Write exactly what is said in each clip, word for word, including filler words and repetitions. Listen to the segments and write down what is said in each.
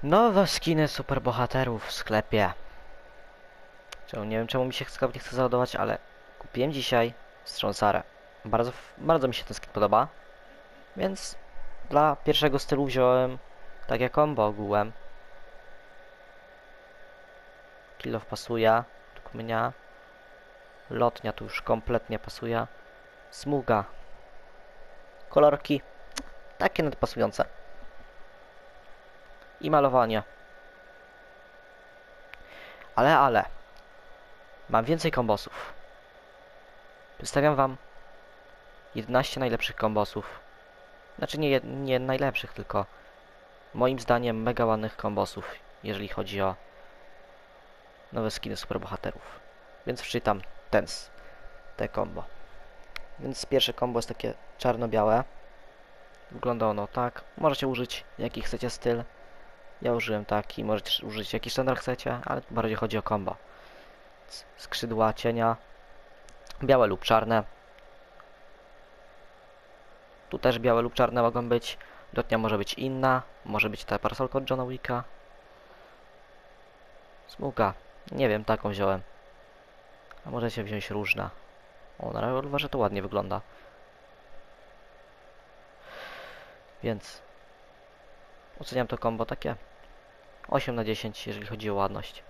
Nowe skiny superbohaterów w sklepie. Czemu, nie wiem czemu mi się sklep nie chce załadować, ale kupiłem dzisiaj wstrząsarę. Bardzo, bardzo mi się ten skin podoba. Więc dla pierwszego stylu wziąłem takie combo ogółem. Kill off pasuje, kmnia. Lotnia tu już kompletnie pasuje. Smuga. Kolorki takie nawet pasujące. I malowanie. Ale, ale. Mam więcej kombosów. Przedstawiam wam jedenaście najlepszych kombosów. Znaczy nie, nie najlepszych, tylko moim zdaniem mega ładnych kombosów, jeżeli chodzi o nowe skiny superbohaterów. Więc wczytam ten, te combo. Więc pierwsze combo jest takie czarno-białe. Wygląda ono tak. Możecie użyć jaki chcecie styl. Ja użyłem taki, możecie użyć jaki standard chcecie, ale tu bardziej chodzi o combo. Skrzydła cienia, białe lub czarne. Tu też białe lub czarne mogą być. Lotnia może być inna, może być ta parasolka od Johna Wicka. Smuga, nie wiem, taką wziąłem. A możecie wziąć różne. O, na rewolwerze to ładnie wygląda. Więc oceniam to combo takie osiem na dziesięć, jeżeli chodzi o ładność.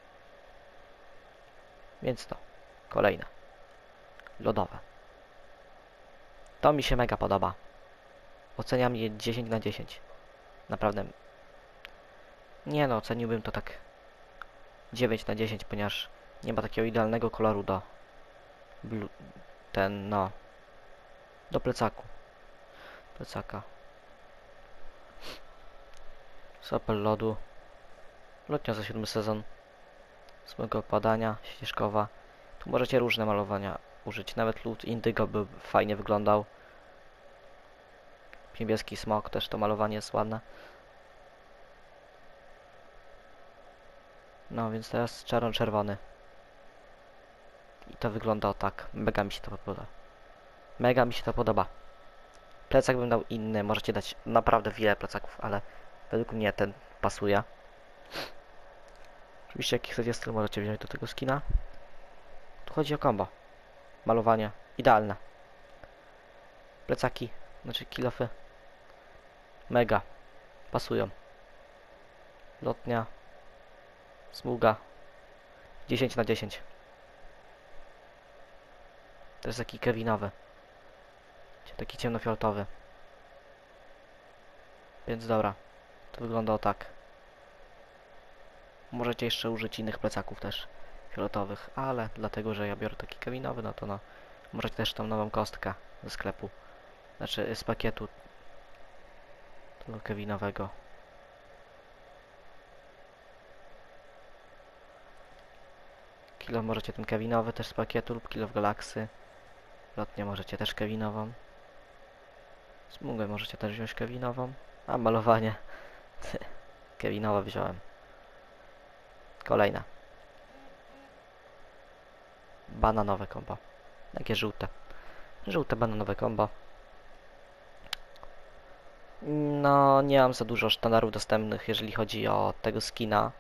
Więc to kolejne. Lodowe. To mi się mega podoba. Oceniam je dziesięć na dziesięć. Naprawdę. Nie no, oceniłbym to tak dziewięć na dziesięć, ponieważ nie ma takiego idealnego koloru do blu, ten, no, do plecaku. Plecaka. Sopel lodu. Lotnia za siódmy sezon. Smyga opadania, ścieżkowa. Tu możecie różne malowania użyć. Nawet lód indygo by fajnie wyglądał. Niebieski smok, też to malowanie jest ładne. No więc teraz czarno-czerwony. I to wygląda o tak. Mega mi się to podoba. Mega mi się to podoba. Plecak bym dał inny. Możecie dać naprawdę wiele plecaków, ale według mnie ten pasuje. Oczywiście jaki chcecie styl możecie wziąć do tego skina. Tu chodzi o combo. Malowanie. Idealne. Plecaki. Znaczy kilofy. Mega. Pasują. Lotnia. Smuga. dziesięć na dziesięć. To jest taki kevinowy. Taki ciemnofioletowy. Więc dobra. To wygląda o tak. Możecie jeszcze użyć innych plecaków też fioletowych, ale dlatego, że ja biorę taki kevinowy, no to no. Możecie też tą nową kostkę ze sklepu. Znaczy z pakietu tego kevinowego. Kilo możecie ten kevinowy też z pakietu lub kilo w Galaxy. Lotnię możecie też kewinową. Smugę możecie też wziąć kewinową. A malowanie kewinowe wziąłem. Kolejne. Bananowe kombo. Takie żółte. Żółte bananowe kombo. No, nie mam za dużo sztandarów dostępnych, jeżeli chodzi o tego skina.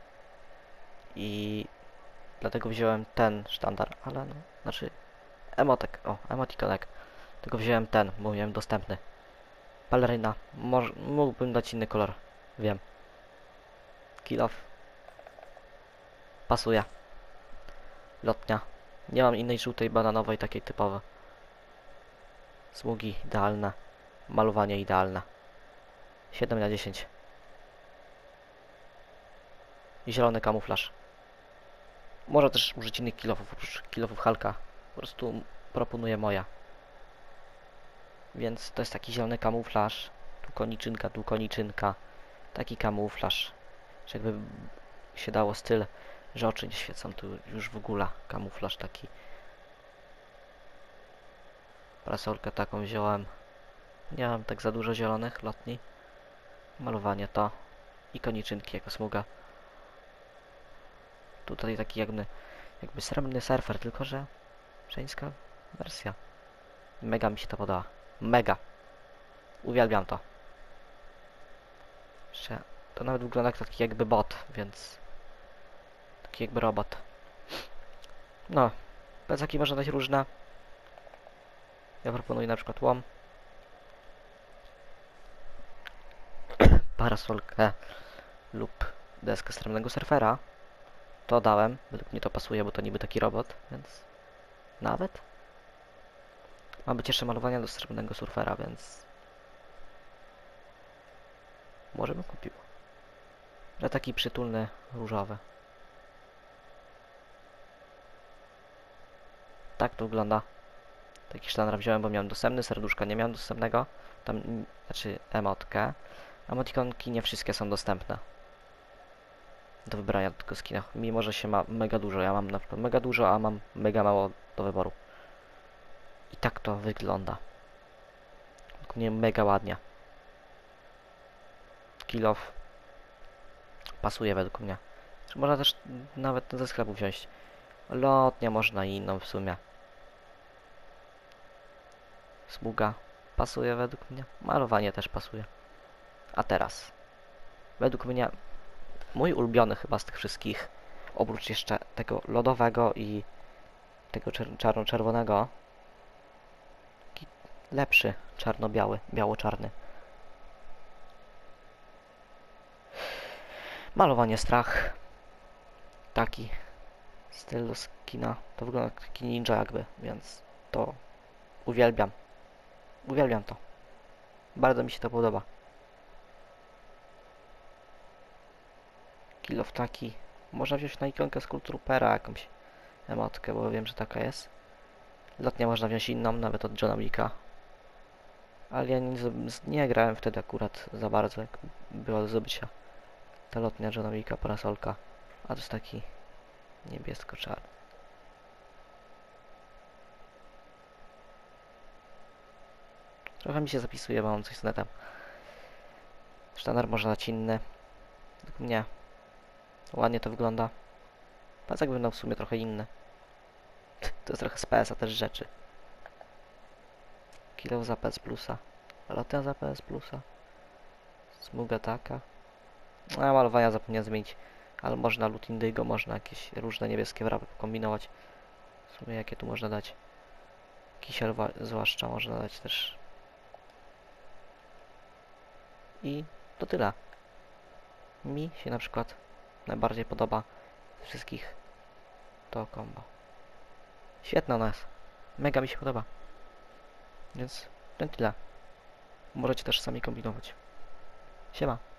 I dlatego wziąłem ten sztandar, ale no, znaczy emotek, o, emotikonek. Tylko wziąłem ten, bo miałem dostępny. Paleryna. Może, mógłbym dać inny kolor. Wiem. Kill off. Pasuje. Lotnia. Nie mam innej żółtej, bananowej, takiej typowej. Smugi idealne. Malowanie idealne. siedem na dziesięć. I zielony kamuflaż. Może też użyć innych kilofów, oprócz kilofów Hulka. Po prostu proponuję moja. Więc to jest taki zielony kamuflaż. Tu koniczynka, tu koniczynka. Taki kamuflaż. Że jakby się dało styl, że oczy nie świecą, tu już w ogóle kamuflaż taki. Parasolkę taką wziąłem. Nie mam tak za dużo zielonych lotni. Malowanie to. I koniczynki jako smuga. Tutaj taki jakby, jakby srebrny surfer, tylko że żeńska wersja. Mega mi się to podoba. Mega. Uwielbiam to. Jeszcze To nawet wygląda jak taki jakby bot, więc... Taki jakby robot. No. Plecaki można dać różne. Ja proponuję na przykład łom. Parasolkę lub deskę stromnego surfera. To dałem. Według mnie to pasuje, bo to niby taki robot, więc... Nawet? Ma być jeszcze malowania do stromnego surfera, więc... Może bym kupił. Ale taki przytulny, różowy. Tak to wygląda. Taki sztandar wziąłem, bo miałem dostępny, serduszka nie miałem dostępnego. Tam, znaczy emotkę. Emotikonki nie wszystkie są dostępne. Do wybrania tylko skina. Mimo, że się ma mega dużo. Ja mam na przykład mega dużo, a mam mega mało do wyboru. I tak to wygląda. Według mnie mega ładnie. Kill off. Pasuje według mnie. Można też nawet ze sklepu wziąć. Lotnia można i inną w sumie. Smuga pasuje według mnie. Malowanie też pasuje. A teraz. Według mnie mój ulubiony chyba z tych wszystkich, oprócz jeszcze tego lodowego i tego czarno-czerwonego, taki lepszy, czarno-biały, biało-czarny. Malowanie strach. Taki styl skina. To wygląda jak taki ninja jakby, więc to uwielbiam. Uwielbiam to. Bardzo mi się to podoba. Kill of taki. Można wziąć na ikonkę z Kulturpera jakąś emotkę, bo wiem, że taka jest. Lotnia można wziąć inną, nawet od Johna Wicka. Ale ja nie, nie grałem wtedy akurat za bardzo, jak była do zdobycia. Ta lotnia Johna Wicka, parasolka. A to jest taki niebiesko-czarny. Trochę mi się zapisuje, bo mam coś z netem. Sztandar można dać inny. Tylko nie. Ładnie to wygląda. Plecak wyglądał w sumie trochę inny. To jest trochę z P S a też rzeczy. Kilo za P S plusa. Lotnia za P S plusa. Smuga taka. No, malowania zapomniałem zmienić. Ale można lód indygo, można jakieś różne niebieskie wrapy kombinować. W sumie jakie tu można dać? Kisiel zwłaszcza można dać też. I to tyle. Mi się na przykład najbardziej podoba z wszystkich to combo. Świetna ona jest. Mega mi się podoba. Więc to tyle. Możecie też sami kombinować. Siema.